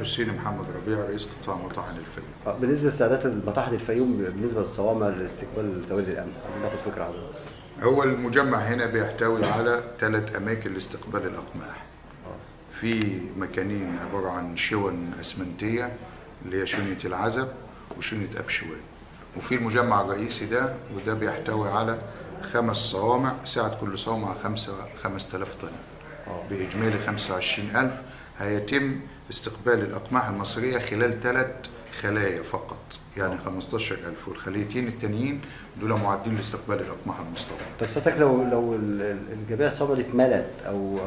حسين محمد ربيع، رئيس قطاع مطاحن الفيوم. بالنسبه لاستعدادات المطاحن الفيوم بالنسبه للصوامع لاستقبال تولي الامن، عايزين ناخد فكره عنه. هو المجمع هنا بيحتوي على 3 أماكن لاستقبال الأقماح. في مكانين عبارة عن شون أسمنتية اللي هي شنية العزب وشنية أبشوي، وفي المجمع الرئيسي ده وده بيحتوي على 5 صوامع، سعة كل صومعة 5000 طن بإجمالي 25,000. هيتم استقبال الأقماح المصرية خلال 3 خلايا فقط، يعني 15,000، والخليتين التانيين دول معدين لاستقبال الأقماح المستوردة. طب سيادتك لو الجميع الصوامع دي اتملت او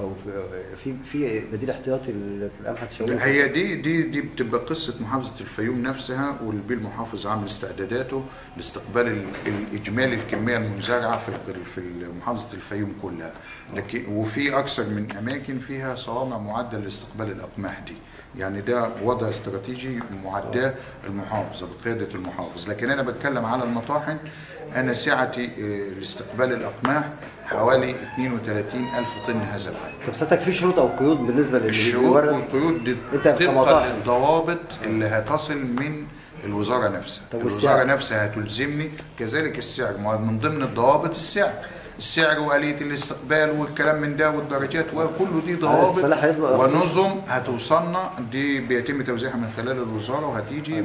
في بديل احتياطي للقمح الشوي؟ هي دي بتبقى قصة محافظة الفيوم نفسها، والبيه المحافظ عامل استعداداته لاستقبال الإجمالي الكمية المنزرعة في محافظة الفيوم كلها. لكن وفي أكثر من أماكن فيها صوامع معدة لاستقبال الأقماح دي، يعني ده وضع استراتيجي معداه المحافظة بقيادة المحافظ. لكن أنا بتكلم على المطاحن، أنا سعتي لاستقبال الأقماح حوالي 32,000 طن هذا العام. طب سيادتك في شروط أو قيود بالنسبة الشروط والقيود دي طبقا للضوابط اللي هتصل من الوزارة نفسها. الوزارة نفسها هتلزمني، كذلك السعر من ضمن الضوابط السعر وآلية الاستقبال والكلام من ده والدرجات وكله دي ضوابط ونظم هتوصلنا، دي بيتم توزيعها من خلال الوزارة وهتيجي،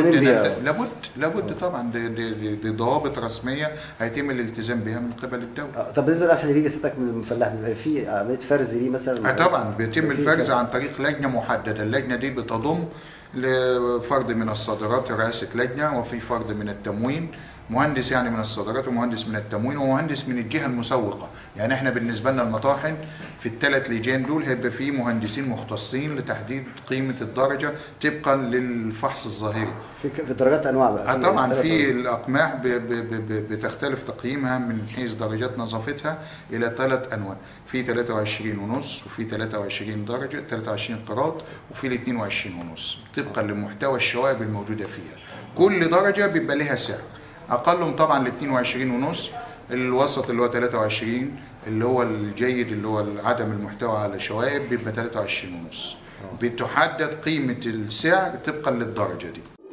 لابد طبعا دي ضوابط رسمية هيتم الالتزام بها من قبل الدولة. طب بالنسبة للقمح اللي بيجي سيادتك من الفلاح بيبقى في عملية فرز ليه مثلا؟ طبعا بيتم الفرز عن طريق لجنة محددة، اللجنة دي بتضم لفرد من الصادرات رئاسة لجنة، وفي فرد من التموين، مهندس يعني من الصادرات ومهندس من التموين ومهندس من الجهه المسوقه. يعني احنا بالنسبه لنا المطاحن في ال3 لجان دول هيبقى فيه مهندسين مختصين لتحديد قيمه الدرجه طبقا للفحص الظاهري. في درجات انواع بقى؟ طبعا في الاقماح بتختلف تقييمها من حيث درجات نظافتها الى 3 انواع، في 23.5 وفي 23 درجه، 23 قراط، وفي ال 22.5 طبقا لمحتوى الشوائب الموجوده فيها. كل درجه بيبقى لها سعر، اقلهم طبعا ال 22.5، الوسط اللي هو 23، اللي هو الجيد اللي هو عدم المحتوى على شوائب بيبقى 23.5. بتحدد قيمه السعر طبقا للدرجه دي.